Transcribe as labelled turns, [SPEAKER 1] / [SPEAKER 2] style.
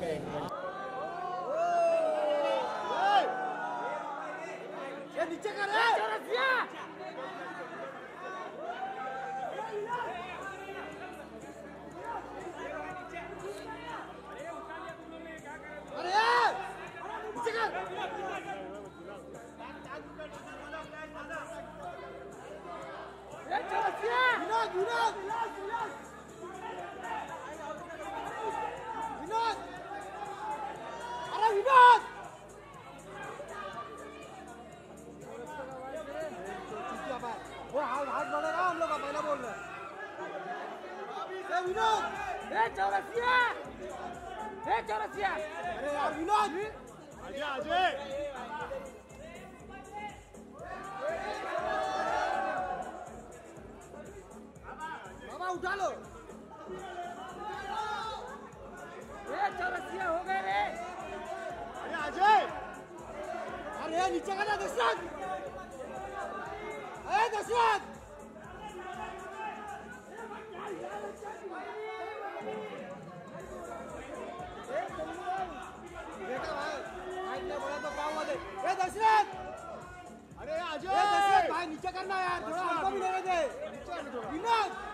[SPEAKER 1] नीचे कर वो हाथ बढ़ेगा हम लोग का पहले बोल रहे हैं विनोद चौरसिया अरे यार विनोद अजय बाबा उठा लो चौरसिया हो गए रे अरे अजय अरे नीचे का ना दशरथ दशरथ देखा भाई ने बोला तो क्या हुआ दशरथ अरे अजय दशरथ भाई नीचे करना यार थोड़ा हमको भी लेने दे विनोद